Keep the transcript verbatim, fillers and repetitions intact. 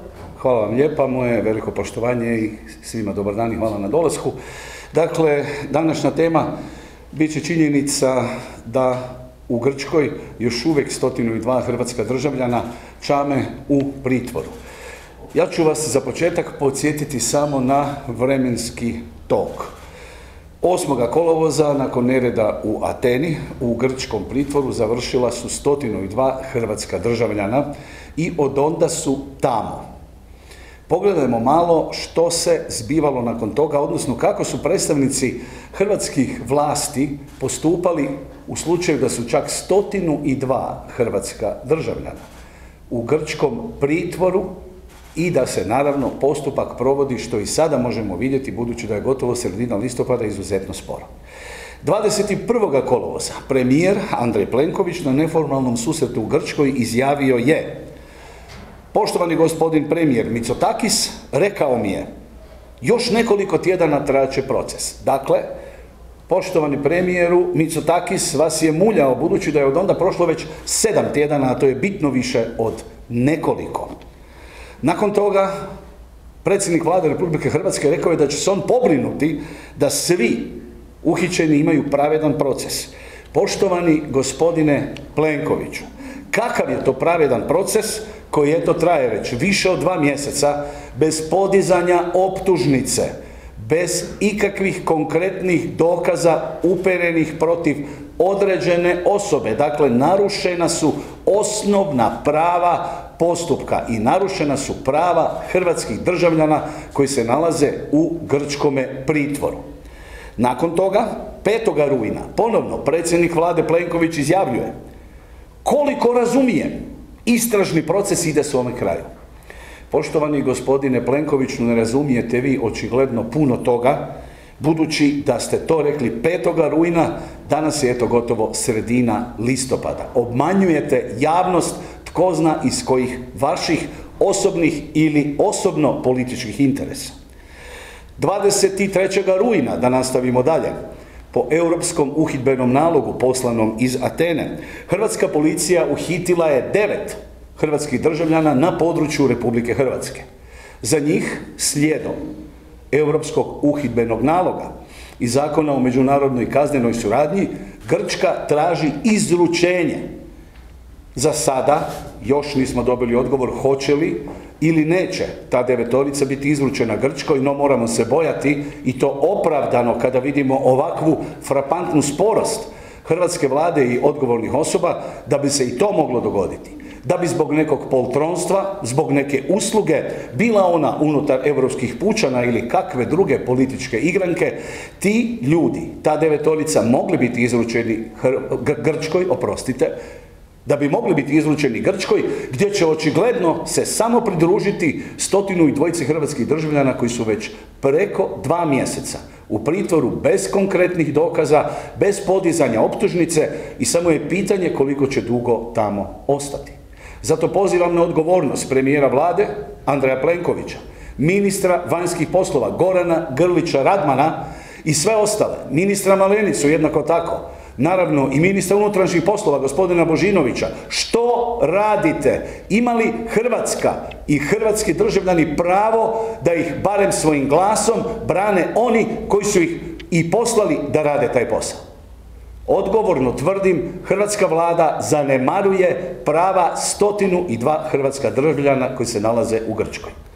Hvala vam lijepa, moje veliko poštovanje i svima dobar dan i hvala na dolasku. Dakle, današnja tema bit će činjenica da u Grčkoj još uvijek stotinu i dva hrvatska državljana čame u pritvoru. Ja ću vas za početak podsjetiti samo na vremenski tok. osmoga kolovoza, nakon nereda u Ateni, u grčkom pritvoru završila su stotinu i dva hrvatska državljana i od onda su tamo. Pogledajmo malo što se zbivalo nakon toga, odnosno kako su predstavnici hrvatskih vlasti postupali u slučaju da su čak stotinu i dva hrvatska državljana u grčkom pritvoru i da se naravno postupak provodi, što i sada možemo vidjeti, budući da je gotovo sredina listopada, izuzetno sporo. dvadeset prvog kolovoza premijer Andrej Plenković na neformalnom susretu u Grčkoj izjavio je: poštovani gospodin premijer Mitsotakis rekao mi je, još nekoliko tjedana trajaće proces. Dakle, poštovani premijeru Mitsotakis vas je muljao, budući da je od onda prošlo već sedam tjedana, a to je bitno više od nekoliko. Nakon toga, predsjednik Vlade Republike Hrvatske rekao je da će se on pobrinuti da svi uhićeni imaju pravedan proces. Poštovani gospodine Plenkoviću, kakav je to pravedan proces koji eto traje već više od dva mjeseca bez podizanja optužnice, bez ikakvih konkretnih dokaza uperenih protiv određene osobe? Dakle, narušena su osnovna prava postupka i narušena su prava hrvatskih državljana koji se nalaze u grčkome pritvoru. Nakon toga, petoga rujna, ponovno predsjednik Vlade Plenković izjavljuje: koliko razumijem, istražni proces ide svome kraju. Poštovani gospodine Plenkoviću, ne razumijete vi očigledno puno toga, budući da ste to rekli petoga rujna, danas je eto gotovo sredina listopada. Obmanjujete javnost tko zna iz kojih vaših osobnih ili osobno političkih interesa. dvadeset trećeg rujna, da nastavimo dalje, po europskom uhidbenom nalogu poslanom iz Atene, hrvatska policija uhitila je devet hrvatskih državljana na području Republike Hrvatske. Za njih, slijedom europskog uhidbenog naloga i zakona o međunarodnoj kaznenoj suradnji, Grčka traži izručenje. Za sada još nismo dobili odgovor hoće li ili neće ta devetorica biti izručena Grčkoj, no moramo se bojati, i to opravdano kada vidimo ovakvu frapantnu sporost hrvatske vlade i odgovornih osoba, da bi se i to moglo dogoditi. Da bi zbog nekog poltronstva, zbog neke usluge, bila ona unutar europskih pučana ili kakve druge političke igranke, ti ljudi, ta devetorica, mogli biti izručeni Grčkoj, oprostite, da bi mogli biti izručeni Grčkoj, gdje će očigledno se samo pridružiti stotinu i dvojici hrvatskih državljana koji su već preko dva mjeseca u pritvoru bez konkretnih dokaza, bez podizanja optužnice, i samo je pitanje koliko će dugo tamo ostati. Zato pozivam na odgovornost premijera Vlade Andreja Plenkovića, ministra vanjskih poslova Gorana Grlića Radmana i sve ostale, ministra Malenicu jednako tako, naravno i ministra unutrašnjih poslova gospodina Božinovića. Što radite? Ima li Hrvatska i hrvatski državljani pravo da ih barem svojim glasom brane oni koji su ih i poslali da rade taj posao? Odgovorno tvrdim, hrvatska vlada zanemaruje prava stotinu i dva hrvatska državljana koji se nalaze u Grčkoj.